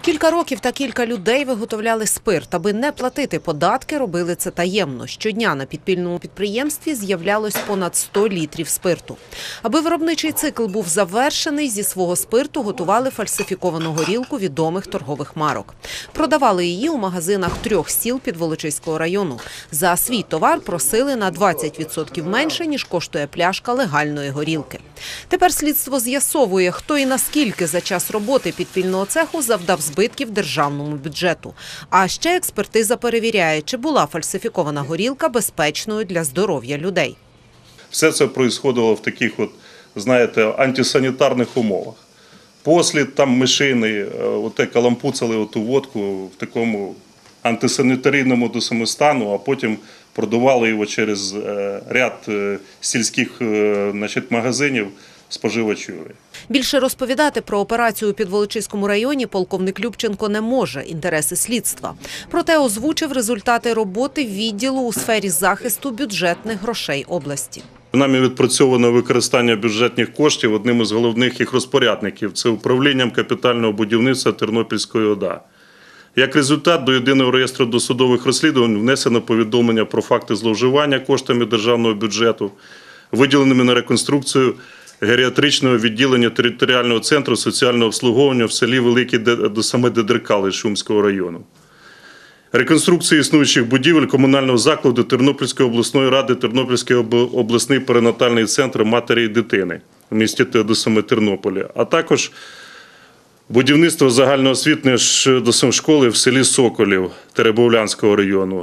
Кілька років та кілька людей виготовляли спирт. Аби не платити податки, робили це таємно. Щодня на підпільному підприємстві з'являлось понад 100 літрів спирту. Аби виробничий цикл був завершений, зі свого спирту готували фальсифіковану горілку відомих торгових марок. Продавали її у магазинах 3 сіл Підволочиського району. За свій товар просили на 20% менше, ніж коштує пляшка легальної горілки. Тепер слідство з'ясовує, хто і наскільки за час роботи підпільного цеху завдав збитків державному бюджету. А ще експертиза перевіряє, чи була фальсифікована горілка безпечною для здоров'я людей. Все це происходило в таких, знаєте, антисанітарних умовах. Послід там мишини, калампуцали оту водку в такому антисанітарійному стану, а потім продавали його через ряд сільських магазинів споживачеві. Більше розповідати про операцію у Підволочиському районі полковник Любченко не може, інтереси слідства. Проте озвучив результати роботи відділу у сфері захисту бюджетних грошей області. Нами відпрацьовано використання бюджетних коштів одним із головних їх розпорядників – це управлінням капітального будівництва Тернопільської ОДА. Як результат, до єдиного реєстру досудових розслідувань внесено повідомлення про факти зловживання коштами державного бюджету, виділеними на реконструкцію геріатричного відділення територіального центру соціального обслуговування в селі Великі Дедеркали Шумського району. Реконструкцію існуючих будівель комунального закладу Тернопільської обласної ради, Тернопільський обласний перинатальний центр матері і дитини в місті Тернополі, а також будівництво загальноосвітньої школи в селі Соколів Теребовлянського району.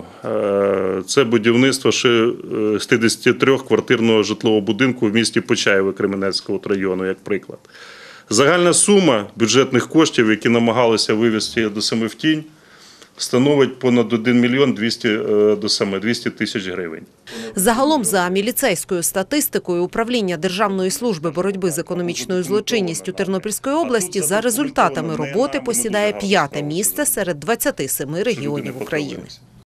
Це будівництво 63-квартирного житлового будинку в місті Почаєве Кременецького району, як приклад. Загальна сума бюджетних коштів, які намагалися вивести в тінь, становить понад 1 мільйон 200 тисяч гривень. Загалом, за міліцейською статистикою Управління Державної служби боротьби з економічною злочинністю Тернопільської області за результатами роботи посідає 5-те місце серед 27 регіонів України.